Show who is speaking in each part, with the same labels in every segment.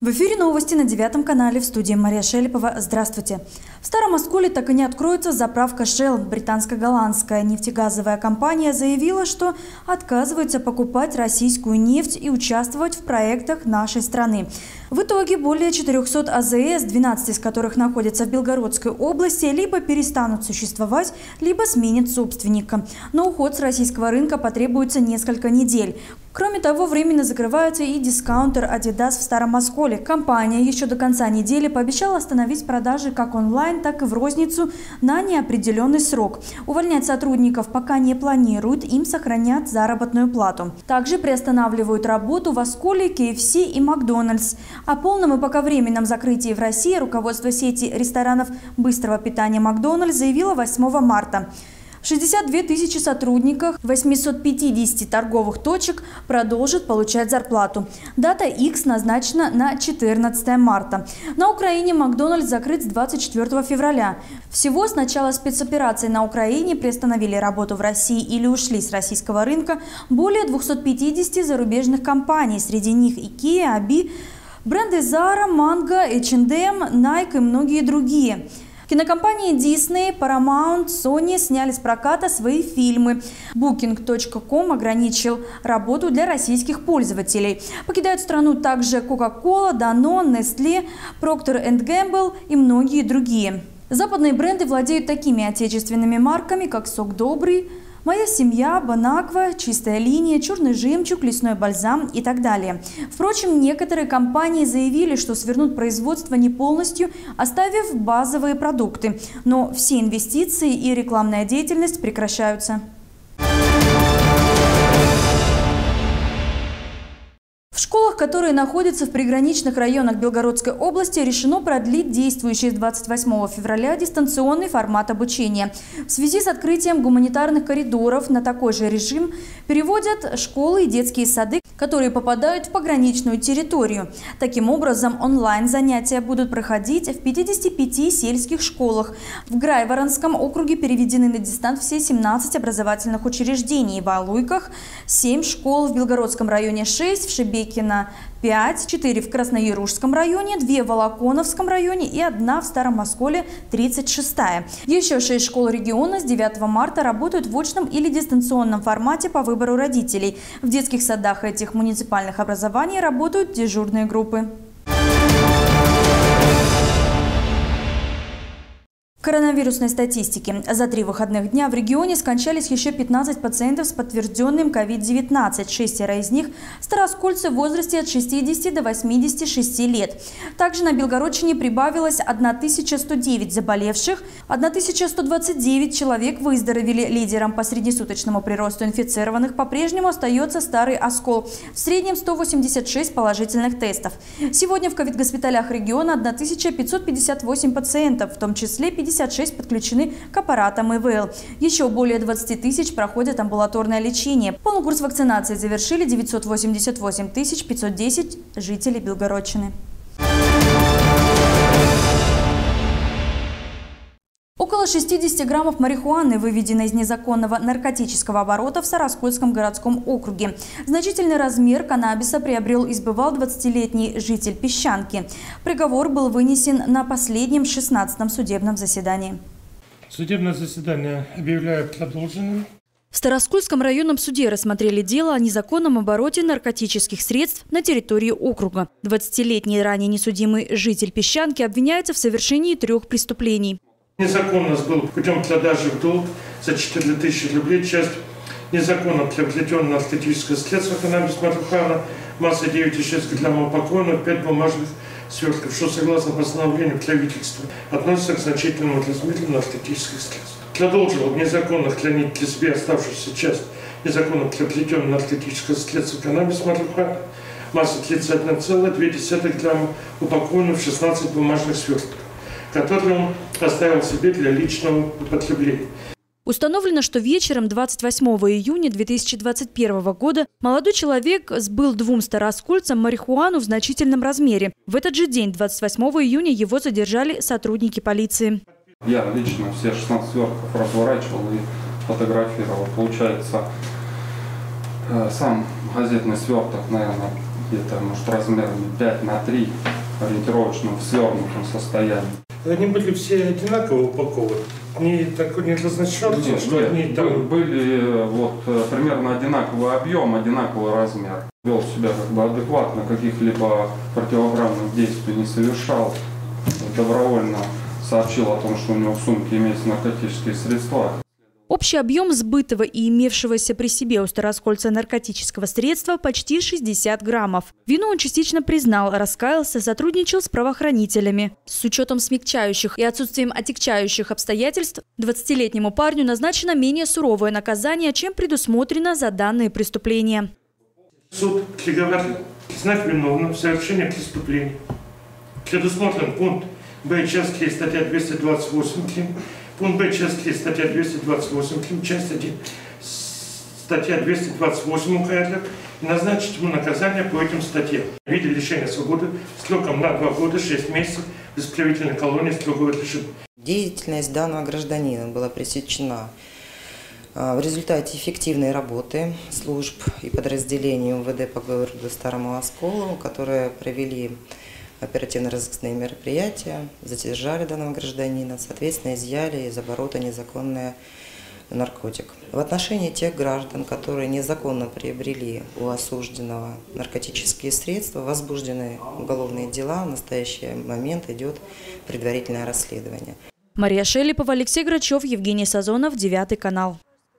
Speaker 1: В эфире новости на 9 канале, в студии Мария Шелепова. Здравствуйте. В Старом Осколе так и не откроется заправка Shell. Британско-голландская нефтегазовая компания заявила, что отказывается покупать российскую нефть и участвовать в проектах нашей страны. В итоге более 400 АЗС, 12 из которых находятся в Белгородской области, либо перестанут существовать, либо сменят собственника. На уход с российского рынка потребуется несколько недель. Кроме того, временно закрывается и дискаунтер Adidas в Старом Осколе. Компания еще до конца недели пообещала остановить продажи как онлайн, так и в розницу на неопределенный срок. Увольнять сотрудников пока не планируют, им сохранят заработную плату. Также приостанавливают работу в Осколе KFC и Макдональдс. О полном и пока временном закрытии в России руководство сети ресторанов быстрого питания Макдональдс заявило 8 марта. 62 тысячи сотрудников 850 торговых точек продолжат получать зарплату. Дата X назначена на 14 марта. На Украине Макдональдс закрыт с 24 февраля. Всего с начала спецоперации на Украине приостановили работу в России или ушли с российского рынка более 250 зарубежных компаний. Среди них IKEA, ABI, бренды Zara, Mango, H&M, Nike и многие другие. Кинокомпании Disney, Paramount, Sony сняли с проката свои фильмы. Booking.com ограничил работу для российских пользователей. Покидают страну также Coca-Cola, Danone, Nestle, Procter & Gamble и многие другие. Западные бренды владеют такими отечественными марками, как «Сок Добрый», «Моя семья», «Бонаква», «Чистая линия», «Черный жемчуг», «Лесной бальзам» и так далее. Впрочем, некоторые компании заявили, что свернут производство не полностью, оставив базовые продукты. Но все инвестиции и рекламная деятельность прекращаются. В школах, которые находятся в приграничных районах Белгородской области, решено продлить действующий с 28 февраля дистанционный формат обучения. В связи с открытием гуманитарных коридоров на такой же режим переводят школы и детские сады, которые попадают в пограничную территорию. Таким образом, онлайн-занятия будут проходить в 55 сельских школах. В Грайворонском округе переведены на дистант все 17 образовательных учреждений. В Алуйках 7 школ, в Белгородском районе 6, в Шебекино 5, 4 в Краснояружском районе, 2 в Волоконовском районе и 1 в Старом Осколе, 36-я. Еще 6 школ региона с 9 марта работают в очном или дистанционном формате по выбору родителей. В детских садах этих муниципальных образований работают дежурные группы. Коронавирусной статистики. За 3 выходных дня в регионе скончались еще 15 пациентов с подтвержденным COVID-19. 6 из них – старооскольцы в возрасте от 60 до 86 лет. Также на Белгородчине прибавилось 1109 заболевших, 1129 человек выздоровели. Лидером по среднесуточному приросту инфицированных по-прежнему остается Старый Оскол. В среднем 186 положительных тестов. Сегодня в ковид-госпиталях региона 1558 пациентов, в том числе 56 подключены к аппаратам ИВЛ. Еще более 20 тысяч проходят амбулаторное лечение. Полный курс вакцинации завершили 988 510 жителей Белгородчины. Около 60 граммов марихуаны выведено из незаконного наркотического оборота в Старооскольском городском округе. Значительный размер каннабиса приобрел и сбывал 20-летний житель Песчанки. Приговор был вынесен на последнем 16-м судебном заседании.
Speaker 2: Судебное заседание объявляю продолженным.
Speaker 1: В Старооскольском районном суде рассмотрели дело о незаконном обороте наркотических средств на территории округа. 20-летний ранее несудимый житель Песчанки обвиняется в совершении 3 преступлений.
Speaker 2: Незаконно сбыл путем продажи в долг за 4000 рублей часть незаконно приобретенного наркотического средства каннабис марихуана массой 9,6 грамма упакованного в 5 бумажных свертков, что согласно постановлению правительства относится к значительному размеру наркотических средств. Продолжил незаконно хранить при себе оставшуюся часть незаконно приобретенного наркотического средства каннабис марихуана массой 31,2 грамма упакованного в 16 бумажных свертков, который он оставил себе для личного употребления.
Speaker 1: Установлено, что вечером 28 июня 2021 года молодой человек сбыл 2 старооскольцам марихуану в значительном размере. В этот же день, 28 июня, его задержали сотрудники полиции.
Speaker 3: Я лично все 16 свертков разворачивал и фотографировал. Получается, сам газетный сверток, наверное, где-то, может, размерами 5 на 3, ориентировочно в свернутом состоянии.
Speaker 2: Они были все одинаково упакованы? Не такой не разношерстный, что они там...
Speaker 3: Были вот примерно одинаковый объем, одинаковый размер. Вел себя как бы адекватно, каких-либо противоправных действий не совершал. Добровольно сообщил о том, что у него в сумке имеются наркотические средства.
Speaker 1: Общий объем сбытого и имевшегося при себе у староскольца наркотического средства почти 60 граммов. Вину он частично признал, раскаялся, сотрудничал с правоохранителями. С учетом смягчающих и отсутствием отягчающих обстоятельств 20-летнему парню назначено менее суровое наказание, чем предусмотрено за данные преступления.
Speaker 2: Суд приговорил признать виновным в совершении преступления. Предусмотрен пункт Б, часть 3, статья 228 КРИМ, пункт Б, часть 3, статья 228 КРИМ, часть 1, статья 228 УК РФ, и назначить ему наказание по этим статьям в виде лишения свободы сроком на 2 года 6 месяцев в исправительной колонии строгого режима.
Speaker 4: Деятельность данного гражданина была пресечена в результате эффективной работы служб и подразделений МВД по городу Старому Осколу, которые провели оперативно-розыскные мероприятия, задержали данного гражданина, соответственно, изъяли из оборота незаконный наркотик. В отношении тех граждан, которые незаконно приобрели у осужденного наркотические средства, возбуждены уголовные дела. В настоящий момент идет предварительное расследование.
Speaker 1: Мария Шелепова, Алексей Грачев, Евгений Сазонов, 9 канал.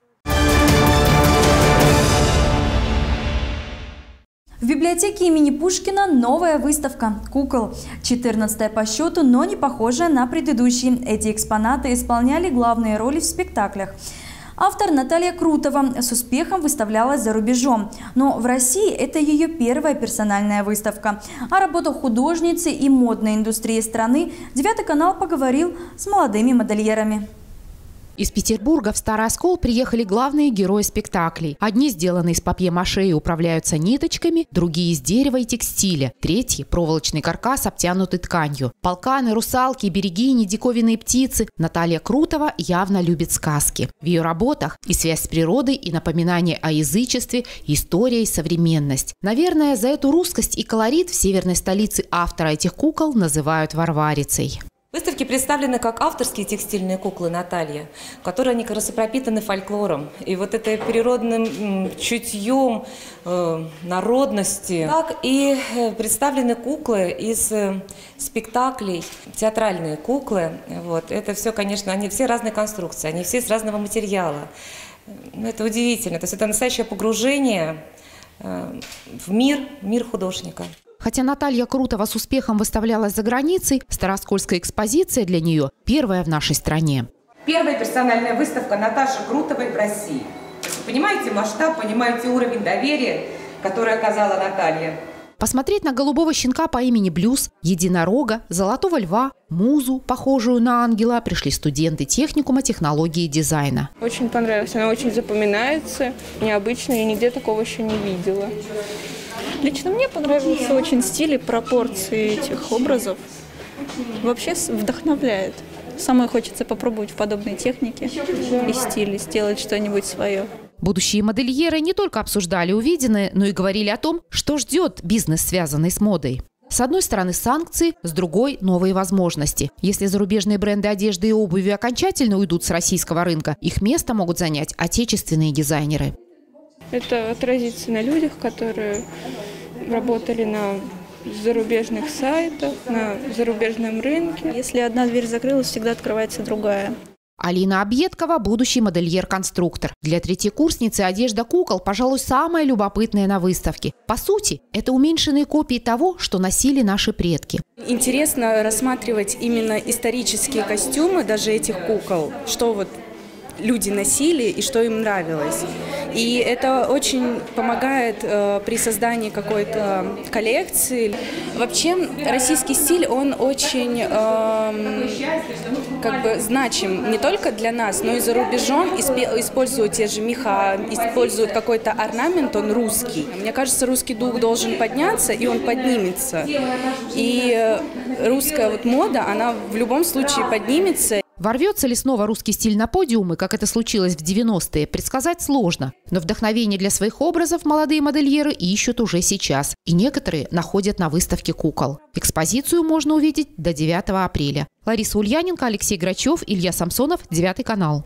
Speaker 1: В библиотеке имени Пушкина новая выставка кукол. 14-я по счету, но не похожая на предыдущие. Эти экспонаты исполняли главные роли в спектаклях. Автор Наталья Крутова с успехом выставлялась за рубежом. Но в России это ее первая персональная выставка. О работах художницы и модной индустрии страны 9 канал поговорил с молодыми модельерами.
Speaker 5: Из Петербурга в Старый Оскол приехали главные герои спектаклей. Одни сделаны из папье-маше и управляются ниточками, другие из дерева и текстиля, третьи – проволочный каркас, обтянутый тканью. Полканы, русалки, берегини, диковинные птицы. Наталья Крутова явно любит сказки. В ее работах и связь с природой, и напоминание о язычестве, история и современность. Наверное, за эту русскость и колорит в северной столице автора этих кукол называют Варварицей.
Speaker 6: В выставке представлены как авторские текстильные куклы Натальи, которые они как раз и пропитаны фольклором. И вот это природным чутьем народности. Так и представлены куклы из спектаклей, театральные куклы. Вот. Это все, конечно, они все разной конструкции, они все из разного материала. Это удивительно. То есть это настоящее погружение в мир художника.
Speaker 5: Хотя Наталья Крутова с успехом выставлялась за границей, старооскольская экспозиция для нее первая в нашей стране.
Speaker 6: Первая персональная выставка Наташи Крутовой в России. Понимаете масштаб, понимаете уровень доверия, который оказала Наталья.
Speaker 5: Посмотреть на голубого щенка по имени Блюз, единорога, золотого льва, музу, похожую на ангела, пришли студенты техникума технологии и дизайна.
Speaker 7: Очень понравилась, она очень запоминается, необычно, я нигде такого еще не видела. Лично мне понравился очень стиль и пропорции этих образов. Вообще вдохновляет. Самой хочется попробовать в подобной технике и стиле, сделать что-нибудь свое.
Speaker 5: Будущие модельеры не только обсуждали увиденное, но и говорили о том, что ждет бизнес, связанный с модой. С одной стороны санкции, с другой – новые возможности. Если зарубежные бренды одежды и обуви окончательно уйдут с российского рынка, их место могут занять отечественные дизайнеры.
Speaker 7: Это отразится на людях, которые работали на зарубежных сайтах, на зарубежном рынке.
Speaker 8: Если одна дверь закрылась, всегда открывается другая.
Speaker 5: Алина Объедкова – будущий модельер-конструктор. Для третьекурсницы одежда кукол, пожалуй, самая любопытная на выставке. По сути, это уменьшенные копии того, что носили наши предки.
Speaker 8: Интересно рассматривать именно исторические костюмы даже этих кукол, что вот люди носили и что им нравилось. И это очень помогает при создании какой-то коллекции. Вообще российский стиль, он очень значим не только для нас, но и за рубежом. Используют те же меха, используют какой-то орнамент, он русский. Мне кажется, русский дух должен подняться, и он поднимется. И русская мода, она в любом случае поднимется.
Speaker 5: Ворвется ли снова русский стиль на подиумы, как это случилось в 90-е, предсказать сложно. Но вдохновение для своих образов молодые модельеры ищут уже сейчас. И некоторые находят на выставке кукол. Экспозицию можно увидеть до 9 апреля. Лариса Ульяненко, Алексей Грачев, Илья Самсонов, 9 канал.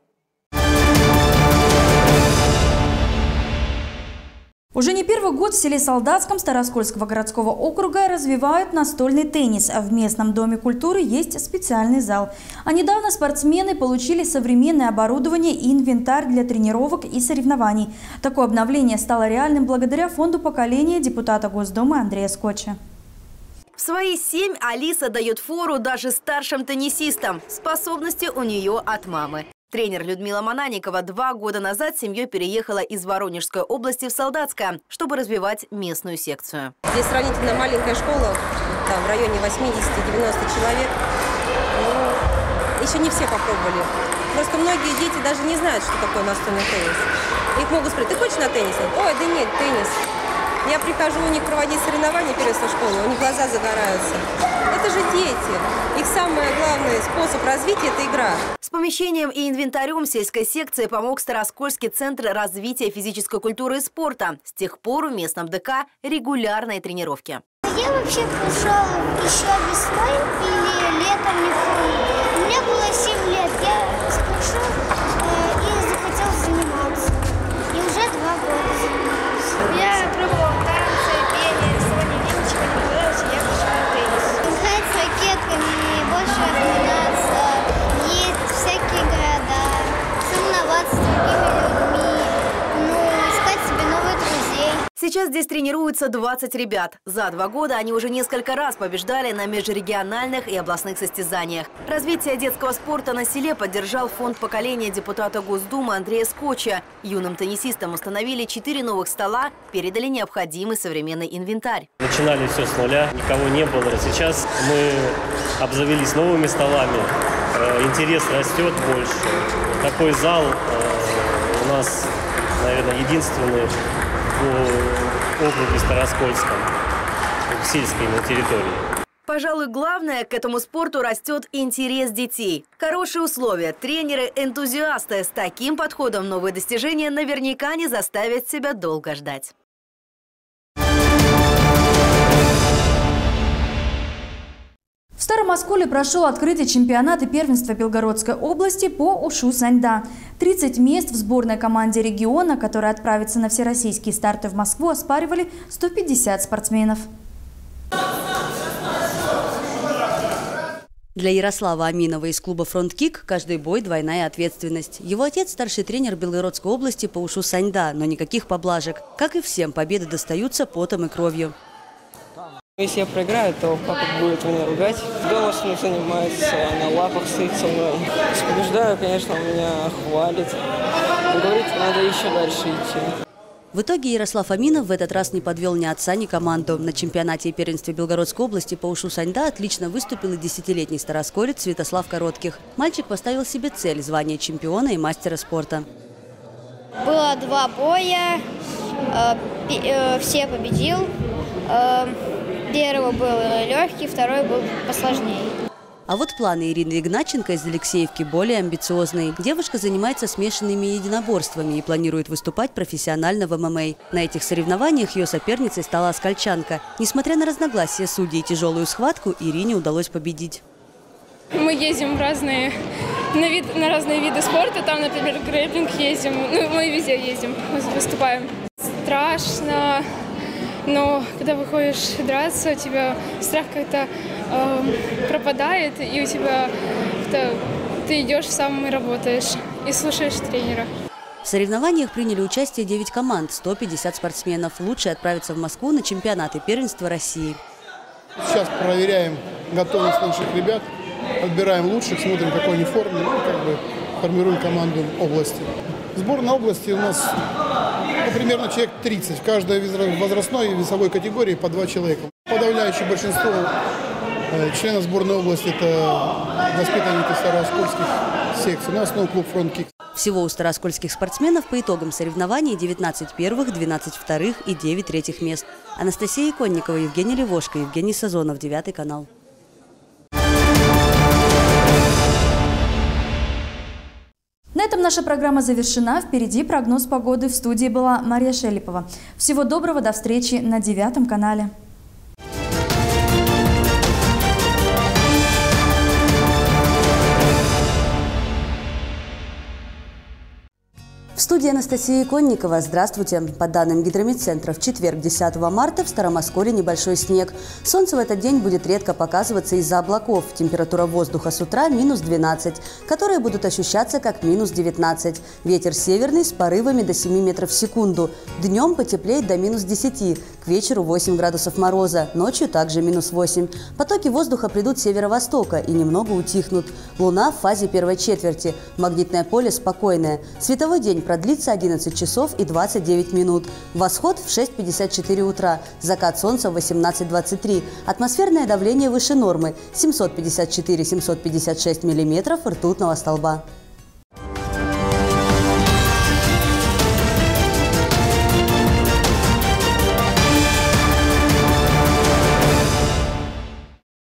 Speaker 1: Уже не первый год в селе Солдатском Староскольского городского округа развивают настольный теннис, а в местном доме культуры есть специальный зал. А недавно спортсмены получили современное оборудование и инвентарь для тренировок и соревнований. Такое обновление стало реальным благодаря фонду поколения депутата Госдумы Андрея Скотча.
Speaker 9: В свои 7 Алиса дает фору даже старшим теннисистам. Способности у нее от мамы. Тренер Людмила Мананикова 2 года назад с семьей переехала из Воронежской области в Солдатское, чтобы развивать местную секцию.
Speaker 10: Здесь сравнительно маленькая школа, там в районе 80-90 человек. Но еще не все попробовали. Просто многие дети даже не знают, что такое настольный теннис. Их могут спросить: ты хочешь на теннис? Ой, да нет, теннис. Я прихожу у них проводить соревнования перед школой, у них глаза загораются. Это же дети. Их самый главный способ развития – это игра.
Speaker 9: С помещением и инвентарем сельской секции помог Староскольский центр развития физической культуры и спорта. С тех пор в местном ДК регулярные тренировки.
Speaker 11: Я вообще пришел еще весной или летом, не помню. У меня было 7 лет. Я пришел и захотел заниматься. И уже 2 года занимаюсь. Я пробовал танцы, пение, сегодня мне ничего не понравилось, я пришел на теннис. Играть с ракетками, больше разминаться, ездить в всякие города, соревноваться с другими людьми, искать себе новых друзей.
Speaker 9: Сейчас здесь тренируются 20 ребят. За 2 года они уже несколько раз побеждали на межрегиональных и областных состязаниях. Развитие детского спорта на селе поддержал фонд поколения депутата Госдумы Андрея Скотча. Юным теннисистам установили 4 новых стола, передали необходимый современный инвентарь.
Speaker 12: Начинали все с нуля, никого не было. Сейчас мы обзавелись новыми столами. Интерес растет больше. Такой зал у нас, наверное, единственный в округе Староскольском, в сельской территории.
Speaker 9: Пожалуй, главное, к этому спорту растет интерес детей. Хорошие условия, тренеры, энтузиасты. С таким подходом новые достижения наверняка не заставят себя долго ждать.
Speaker 1: В Старом Осколе прошел открытый чемпионат и первенство Белгородской области по ушу саньда. 30 мест в сборной команде региона, которая отправится на всероссийские старты в Москву, оспаривали 150 спортсменов.
Speaker 13: Для Ярослава Аминова из клуба «Фронт-Кик» каждый бой – двойная ответственность. Его отец – старший тренер Белгородской области по ушу саньда, но никаких поблажек. Как и всем, победы достаются потом и кровью.
Speaker 14: Если я проиграю, то папа будет меня ругать. Дома с мной занимается, на лапах стоит со мной. Если побеждаю, конечно, он меня хвалит. Говорит, надо еще дальше идти.
Speaker 13: В итоге Ярослав Аминов в этот раз не подвел ни отца, ни команду. На чемпионате и первенстве Белгородской области по ушу саньда отлично выступил и 10-летний старосколец Святослав Коротких. Мальчик поставил себе цель – звание чемпиона и мастера спорта.
Speaker 11: Было 2 боя, все победил. Первый был легкий, второй был посложнее.
Speaker 13: А вот планы Ирины Игначенко из Алексеевки более амбициозные. Девушка занимается смешанными единоборствами и планирует выступать профессионально в ММА. На этих соревнованиях ее соперницей стала оскольчанка. Несмотря на разногласия судей и тяжелую схватку, Ирине удалось победить.
Speaker 15: Мы ездим на разные виды спорта. Там, например, грэпплинг ездим. Мы везде ездим, выступаем. Страшно. Но когда выходишь драться, у тебя страх как-то пропадает, и у тебя ты идешь сам и работаешь, и слушаешь тренера.
Speaker 13: В соревнованиях приняли участие 9 команд, 150 спортсменов. Лучшие отправятся в Москву на чемпионаты первенства России.
Speaker 16: Сейчас проверяем готовность наших ребят, отбираем лучших, смотрим, в какой они форме, формируем команду области. Сборная области у нас примерно человек 30. В каждой возрастной и весовой категории по 2 человека. Подавляющее большинство членов сборной области – это воспитанники старооскольских секций. У нас основной клуб «Фронт-Кик».
Speaker 13: Всего у старооскольских спортсменов по итогам соревнований 19 первых, 12 вторых и 9 третьих мест. Анастасия Иконникова, Евгений Левошко, Евгений Сазонов, 9 канал.
Speaker 1: этом наша программа завершена. Впереди прогноз погоды. В студии была Мария Шелепова. Всего доброго, до встречи на 9 канале.
Speaker 13: В студии Анастасия Иконникова. Здравствуйте. По данным Гидрометцентра, в четверг, 10 марта, в Старом Осколе небольшой снег. Солнце в этот день будет редко показываться из-за облаков. Температура воздуха с утра минус 12, которые будут ощущаться как минус 19. Ветер северный с порывами до 7 метров в секунду. Днем потеплеет до минус 10. К вечеру 8 градусов мороза. Ночью также минус 8. Потоки воздуха придут с северо-востока и немного утихнут. Луна в фазе первой четверти. Магнитное поле спокойное. Световой день продлится 11 часов и 29 минут. Восход в 6:54 утра. Закат солнца в 18:23. Атмосферное давление выше нормы 754-756 миллиметров ртутного столба.